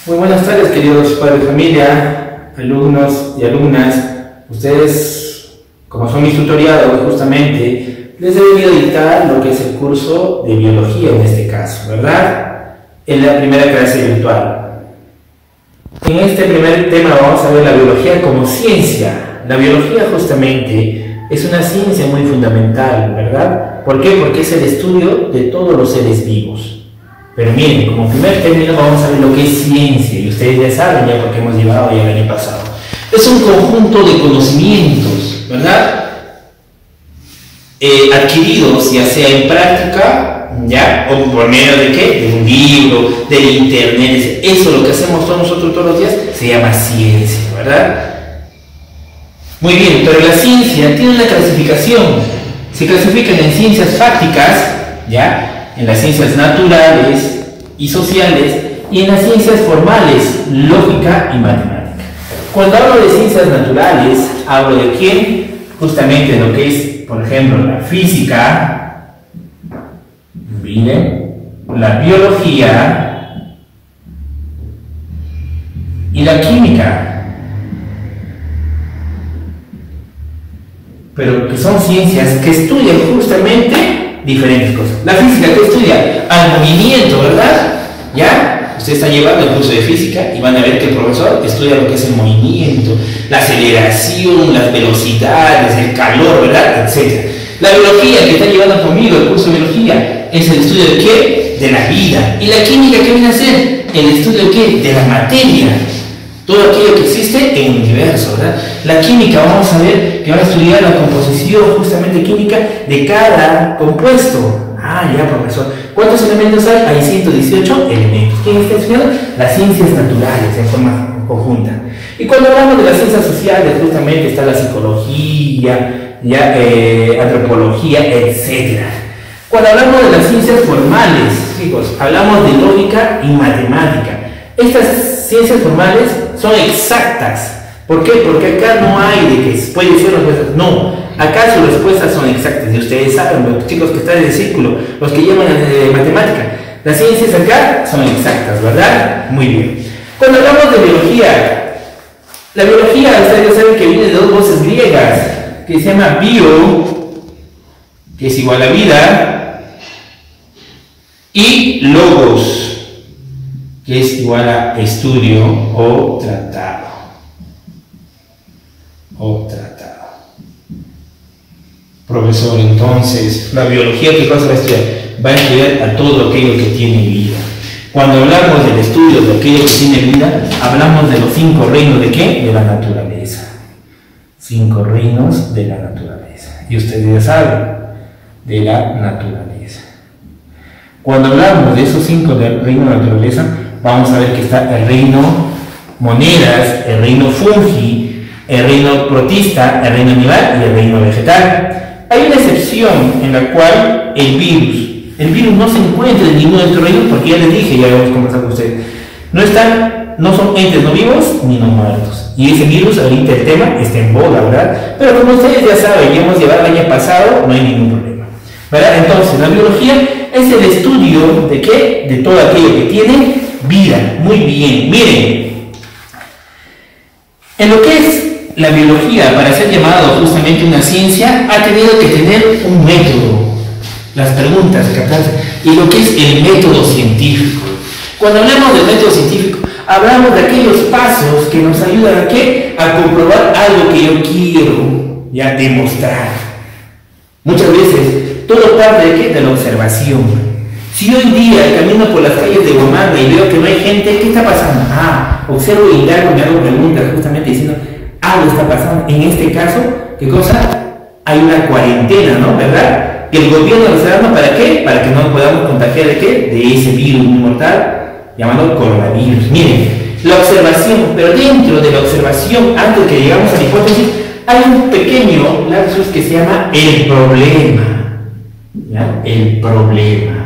Muy buenas tardes, queridos padres de familia, alumnos y alumnas. Ustedes, como son mis tutoriados, justamente, les he venido a dictar lo que es el curso de biología en este caso, ¿verdad? En la primera clase virtual. En este primer tema vamos a ver la biología como ciencia. La biología justamente es una ciencia muy fundamental, ¿verdad? ¿Por qué? Porque es el estudio de todos los seres vivos. Pero miren, como primer término vamos a ver lo que es ciencia, y ustedes ya saben ya porque hemos llevado ya el año pasado. Es un conjunto de conocimientos, ¿verdad? Adquiridos ya sea en práctica, ¿ya? O por medio de ¿qué? De un libro, del internet. Eso lo que hacemos todos nosotros todos los días se llama ciencia, ¿verdad? Muy bien, pero la ciencia tiene una clasificación. Se clasifican en ciencias fácticas, ¿ya? En las ciencias naturales y sociales, y en las ciencias formales, lógica y matemática. Cuando hablo de ciencias naturales, hablo de quién, justamente de lo que es, por ejemplo, la física, miren, la biología y la química. Pero que son ciencias que estudian justamente diferentes cosas. La física que estudia al movimiento, ¿verdad? ¿Ya? Ustedes están llevando el curso de física y van a ver que el profesor estudia lo que es el movimiento, la aceleración, las velocidades, el calor, ¿verdad? Etcétera. La biología que está llevando conmigo el curso de biología es el estudio de ¿qué? De la vida. ¿Y la química qué viene a ser? El estudio de ¿qué? De la materia. Todo aquello que existe en el universo, ¿verdad? La química, vamos a ver que van a estudiar la composición justamente química de cada compuesto. Ah, ya, profesor. ¿Cuántos elementos hay? Hay 118 elementos. ¿Quién está estudiando? Las ciencias naturales en forma conjunta. Y cuando hablamos de las ciencias sociales, justamente está la psicología, ya, antropología, etc. Cuando hablamos de las ciencias formales, chicos, hablamos de lógica y matemática. Estas ciencias formales son exactas. ¿Por qué? Porque acá no hay de que puede ser respuestas. No, acá sus respuestas son exactas. Y ustedes saben, los chicos que están en el círculo, los que llevan matemática, las ciencias acá son exactas, ¿verdad? Muy bien. Cuando hablamos de biología, la biología, ustedes saben que viene de dos voces griegas, que se llama bio, que es igual a vida, y logos, que es igual a estudio o tratado. Profesor, entonces, la biología, ¿qué cosa va a estudiar? Va a estudiar a todo aquello que tiene vida. Cuando hablamos del estudio de aquello que tiene vida, hablamos de los 5 reinos de ¿qué? De la naturaleza. 5 reinos de la naturaleza. Y ustedes ya saben, de la naturaleza. Cuando hablamos de esos 5 del reino de la naturaleza, vamos a ver que está el reino monedas, el reino fungi, el reino protista, el reino animal y el reino vegetal. Hay una excepción en la cual el virus no se encuentra en ninguno de estos reinos, porque ya les dije, ya habíamos conversado con ustedes, no son entes no vivos ni no muertos. Y ese virus, ahorita el tema está en boga, ¿verdad? Pero como ustedes ya saben, ya hemos llevado el año pasado, no hay ningún problema, ¿verdad? Entonces, la biología es el estudio de ¿qué? De todo aquello que tiene vida. Muy bien, miren, en lo que es la biología, para ser llamado justamente una ciencia, ha tenido que tener un método. Las preguntas, y lo que es el método científico. Cuando hablamos del método científico, hablamos de aquellos pasos que nos ayudan a ¿qué? A comprobar algo que yo quiero ya demostrar. Muchas veces, todo parte de ¿qué? De la observación. Si hoy día camino por las calles de Huamanga y veo que no hay gente, ¿qué está pasando? Observo y indago, me hago preguntas justamente diciendo, algo está pasando. En este caso, ¿qué cosa? Hay una cuarentena, ¿no? ¿Verdad? Que el gobierno lo está dando ¿para qué? Para que no nos podamos contagiar de ¿qué? De ese virus muy mortal llamado coronavirus. Miren, la observación, pero dentro de la observación, antes que llegamos a la hipótesis, hay un pequeño lapsus que se llama el problema. ¿Ya? El problema.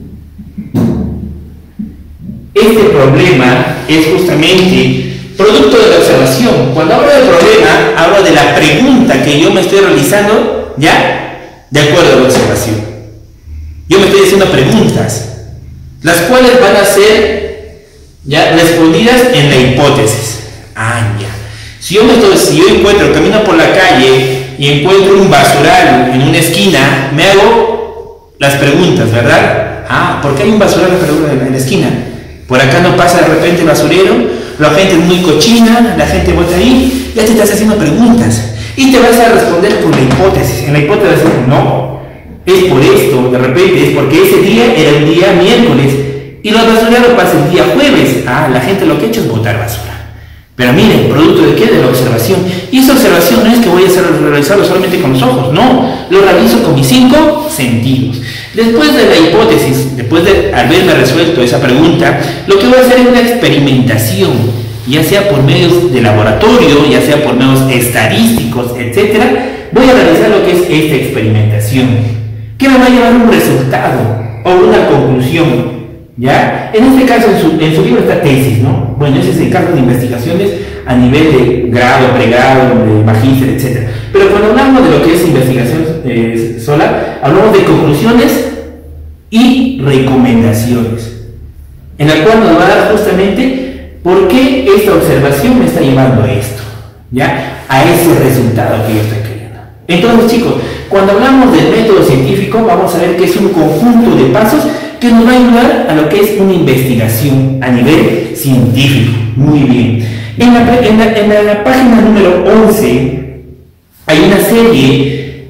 Este problema es justamente producto de la observación. Cuando hablo del problema, hablo de la pregunta que yo me estoy realizando, ¿ya? De acuerdo a la observación. Yo me estoy haciendo preguntas, las cuales van a ser ya respondidas en la hipótesis. Ya. Si yo encuentro, camino por la calle y encuentro un basural en una esquina, me hago las preguntas, ¿verdad? ¿Por qué hay un basural en la esquina? Por acá no pasa de repente el basurero, la gente es muy cochina, la gente vota ahí, ya te estás haciendo preguntas y te vas a responder con la hipótesis. En la hipótesis no, es por esto, de repente es porque ese día era un día miércoles y los basureros pasan el día jueves. La gente lo que ha hecho es botar basura. Pero miren, ¿producto de qué? De la observación. Y esa observación no es que voy a realizarlo solamente con los ojos, no, lo realizo con mis 5 sentidos. Después de la hipótesis, después de haberme resuelto esa pregunta, lo que voy a hacer es una experimentación, ya sea por medios de laboratorio, ya sea por medios estadísticos, etc. Voy a realizar lo que es esta experimentación, que me va a llevar a un resultado o una conclusión. ¿Ya? En este caso, en su libro está tesis, ¿no? Bueno, ese es el caso de investigaciones a nivel de grado, pregrado, de magíster, etc. Pero cuando hablamos de lo que es investigación sola, hablamos de conclusiones y recomendaciones, en la cual nos va a dar justamente por qué esta observación me está llevando a esto, ¿ya? A ese resultado que yo estoy queriendo. Entonces, chicos, cuando hablamos del método científico, vamos a ver que es un conjunto de pasos que nos va a ayudar a lo que es una investigación a nivel científico. Muy bien. En la página número 11 hay una serie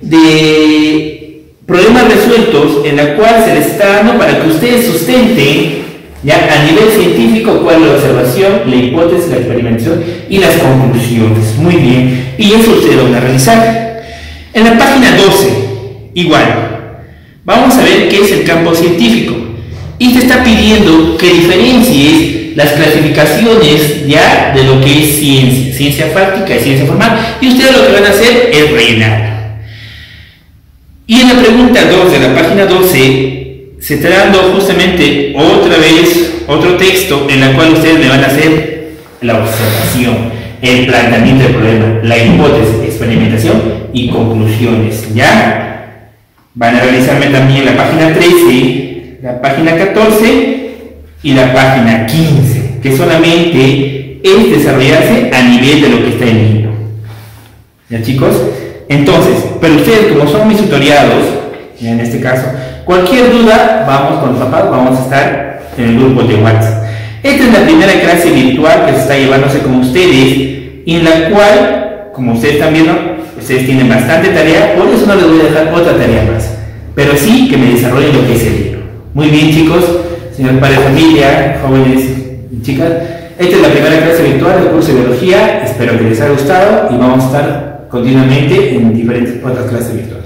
de problemas resueltos en la cual se les está dando para que ustedes sustenten ya a nivel científico cuál es la observación, la hipótesis, la experimentación y las conclusiones. Muy bien. Y eso ustedes lo van a realizar. En la página 12, igual. Vamos a ver qué es el campo científico. Y te está pidiendo que diferencies las clasificaciones ya de lo que es ciencia, ciencia fáctica y ciencia formal. Y ustedes lo que van a hacer es rellenar. Y en la pregunta 2 de la página 12 se está dando justamente otra vez otro texto en la cual ustedes le van a hacer la observación, el planteamiento del problema, la hipótesis, experimentación y conclusiones. ¿Ya? Van a realizarme también la página 13, la página 14 y la página 15, que solamente es desarrollarse a nivel de lo que está en el libro. ¿Ya, chicos? Entonces, pero ustedes, como son mis tutoriados, en este caso, cualquier duda, vamos con los papás, vamos a estar en el grupo de WhatsApp. Esta es la primera clase virtual que se está llevándose con ustedes, y en la cual, como ustedes están viendo, ustedes tienen bastante tarea, por eso no les voy a dejar otra tarea más, pero sí que me desarrollen lo que es el libro. Muy bien, chicos, señores padres de familia, jóvenes y chicas, esta es la primera clase virtual del curso de biología, espero que les haya gustado y vamos a estar continuamente en diferentes otras clases virtuales.